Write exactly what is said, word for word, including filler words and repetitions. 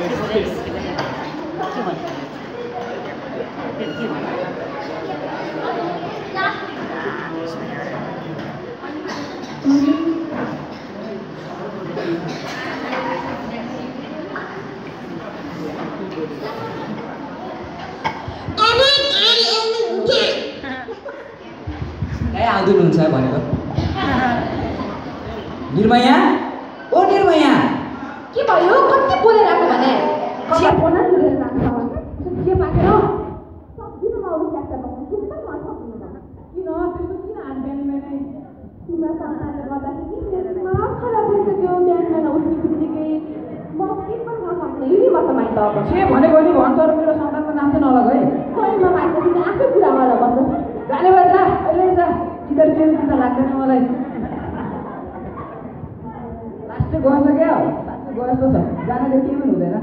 आउँदै हुन्छ भनेको निर्मया ओ निर्मया के भयो कति बोलेर आएको भने कता बोल्न जुरेर राख्छ के पाकेर सब्जी न माउले ट्याक्टर बस्नु के त मन सक्दैन किन त्यस्तो किन हात बिहान बिहानै तिमीसँग आएर गर्दाखेरि मेरो दिमाग खराब भइसक्यो बिहान बिहान उठ्ने बित्तिकै म के पनि नसक्ने हिँडी बस्न माइत अब के भनेको नि भन् तर मेरो सन्तानको नाम चाहिँ नलग है खोइ म माइत तिमी आफै कुरा गरेर बस्छ जाने भएछ अहिले जा चिदर के चिन्ता लाग्दैन मलाई लास्ट गएछ क्या साँच्चै गए जस्तो छ जानेले केही पनि हुँदैन